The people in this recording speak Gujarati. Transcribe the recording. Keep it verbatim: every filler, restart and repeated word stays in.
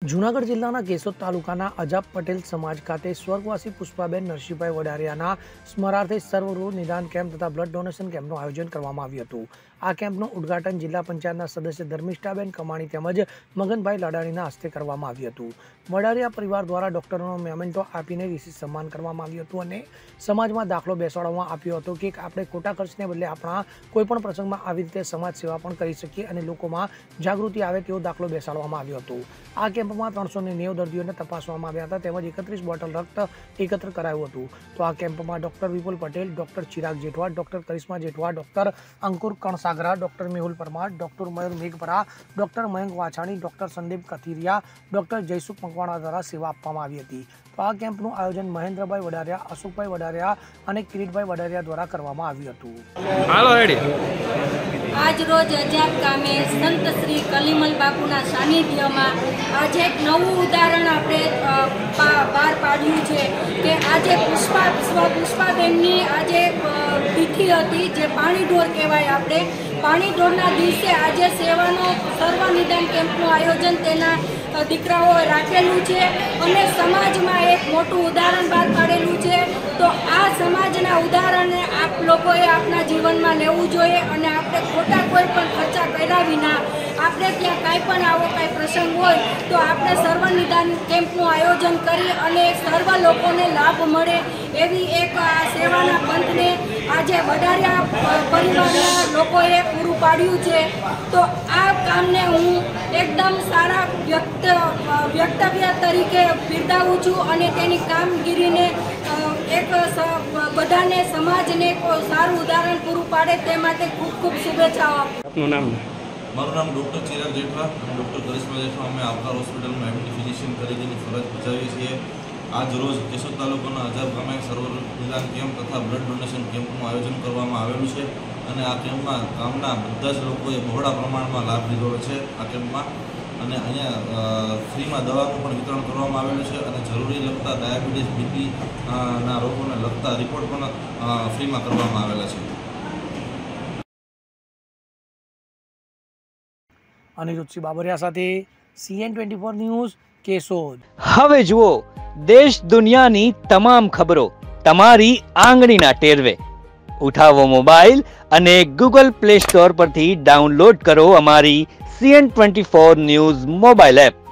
જૂનાગઢ જિલ્લાના કેશોદ તાલુકાના અજાબ પટેલ સમાજ ખાતે સ્વર્ગવાસી પુષ્પાબેન નરસિંહભાઈ વડારિયાના સ્મરણાર્થે સર્વરોગ નિદાન કેમ્પ તથા બ્લડ ડોનેશન કેમ્પનું આયોજન કરવામાં આવ્યું હતું। આ કેમ્પનું ઉદ્ઘાટન જિલ્લા પંચાયતના સદસ્ય ધર્મિષ્ઠાબેન કમાણી તેમજ મગનભાઈ લાડાણીના હસ્તે કરવામાં આવ્યું હતું। વડારિયા પરિવાર દ્વારા ડોક્ટરોનો મેમેન્ટો આપીને વિશેષ સન્માન કરવામાં આવ્યું હતું અને સમાજમાં દાખલો બેસાડવામાં આવ્યો હતો કે આપણે ખોટા ખર્ચને બદલે આપણા કોઈપણ પ્રસંગમાં આવી રીતે સમાજ સેવા પણ કરી શકીએ અને લોકોમાં જાગૃતિ આવે તેવો દાખલો બેસાડવામાં આવ્યો હતો। આ કેમ્પમાં ત્રણસો ને નેવું દર્દીઓને તપાસવામાં આવ્યા હતા તેમજ એકત્રીસ બોટલ રક્ત એકત્ર કરાયું હતું। તો આ કેમ્પમાં doctor Vipul Patel, doctor Chirag Jethwa, doctor Karishma Jethwa, doctor Ankur Kansagara, doctor Mehul Parmar, doctor Mayur Meghpara, doctor Mayank Vachhani, doctor Sandeep Kathiriya, doctor Jaysukh Makwana દ્વારા સેવા આપવામાં આવી હતી। તો આ કેમ્પનું આયોજન મહેન્દ્રભાઈ વડારિયા, અશોકભાઈ વડારિયા અને કિરીટભાઈ વડારિયા દ્વારા કરવામાં આવ્યું હતું। આજ રોજ અજાબ ગામે સંત શ્રી કલીમલ બાપુના સાનિધ્યમાં આજે એક નવું ઉદાહરણ આપણે બહાર પાડ્યું છે કે આજે પુષ્પા પુષ્પાબેનની આજે તિથિ હતી જે પાણી ઢોર કહેવાય। આપણે પાણી ઢોરના દિવસે આજે સેવાનો સર્વ નિદાન કેમ્પનું આયોજન તેના દીકરાઓએ રાખેલું છે અને સમાજમાં એક મોટું ઉદાહરણ બહાર પાડેલું છે। તો આ સમાજના ઉદાહરણને આપ લોકોએ આપના જીવનમાં લેવું જોઈએ અને આપણે ખોટા કોઈ પણ ખર્ચા કર્યા વિના આપણે ત્યાં કાંઈ પણ આવો કાંઈ પ્રસંગ હોય તો આપણે સર્વ નિદાન કેમ્પનું આયોજન કરી અને સર્વ લોકોને લાભ મળે એવી એક આ સેવાના પંથને આજે વડારિયા પરિવારના લોકોએ પૂરું પાડ્યું છે। તો આ કામને હું એકદમ સારા વ્યક્ત વ્યક્તવ્ય તરીકે બિરદાવું છું અને તેની કામગીરીને એક બધાને સમાજને સારું ઉદાહરણ પૂરું પાડે તે માટે ખૂબ ખૂબ શુભેચ્છાઓ આપું। આપનું નામ? મારું નામ ડૉક્ટર ચિરાગ જેઠવા, ડૉક્ટર કરિશ્મા જેઠવા। અમે આવકાર હોસ્પિટલમાં એમડી ફિઝિશિયન તરીકેની ફરજ બજાવીએ છીએ। આજ રોજ કેશોદ તાલુકાના અજાબ ગામે સર્વ નિદાન કેમ્પ તથા બ્લડ ડોનેશન કેમ્પનું આયોજન કરવામાં આવેલું છે અને આ કેમ્પમાં ગામના બધા જ લોકોએ બહોળા પ્રમાણમાં લાભ લીધો છે આ કેમ્પમાં અને અહીંયા ફ્રીમાં દવાનું પણ વિતરણ કરવામાં આવેલું છે અને જરૂરી લગતા ડાયાબિટીસ, બીપી ના રોગોને લગતા રિપોર્ટ પણ ફ્રીમાં કરવામાં આવેલા છે। અનિરુદ્ધસિંહ બાબરિયા સાથે CN twenty four news, Keshod. હવે જુઓ દેશ દુનિયાની તમામ ખબરો તમારી આંગળીના ટેરવે। ઉઠાવો મોબાઈલ અને ગૂગલ પ્લે સ્ટોર પરથી ડાઉનલોડ કરો અમારી CN twenty four news mobile app.